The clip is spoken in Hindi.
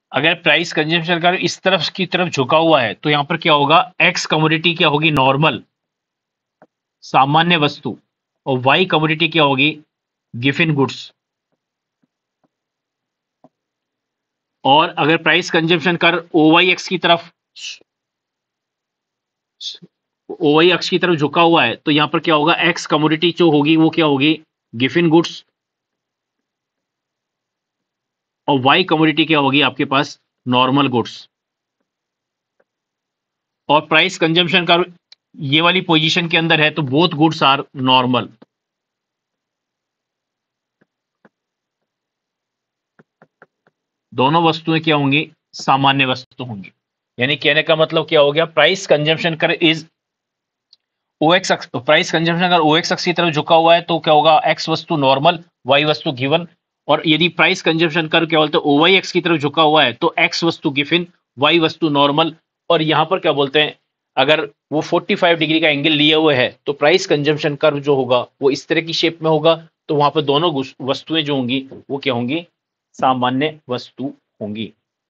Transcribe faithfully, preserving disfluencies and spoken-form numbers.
अगर प्राइस कंजम्पशन कर्व इस तरफ की तरफ झुका हुआ है तो यहां पर क्या होगा, एक्स कमोडिटी क्या होगी, नॉर्मल सामान्य वस्तु, और वाई कमोडिटी क्या होगी, गिवन गुड्स। और अगर price consumption curve OY X की तरफ ओवाई एक्स की तरफ झुका हुआ है तो यहां पर क्या होगा, एक्स कमोडिटी जो होगी वो क्या होगी, गिवन गुड्स, और वाई कमोडिटी क्या होगी आपके पास, नॉर्मल गुड्स। और प्राइस कंजम्पशन कर्व ये वाली पोजीशन के अंदर है तो बोथ गुड्स आर नॉर्मल। दोनों वस्तुएं क्या होंगी, सामान्य वस्तु होंगी। यानी कहने का मतलब क्या हो गया, price consumption curve is OX X, price consumption अगर ओएक्स एक्स की तरफ झुका हुआ है तो क्या होगा, एक्स वस्तु नॉर्मल, वाई वस्तु गिवन। और यदि प्राइस कंजम्पशन कर्व क्या बोलते हैं, ओवाई एक्स की तरफ झुका हुआ है तो एक्स वस्तु गिवन, वाई वस्तु नॉर्मल। और यहां पर क्या बोलते हैं, अगर वो पैंतालीस डिग्री का एंगल लिए हुए है तो प्राइस कंजम्पशन कर्व जो होगा वो इस तरह की शेप में होगा। तो वहां पर दोनों वस्तुएं जो होंगी वो क्या होंगी, सामान्य वस्तु होंगी।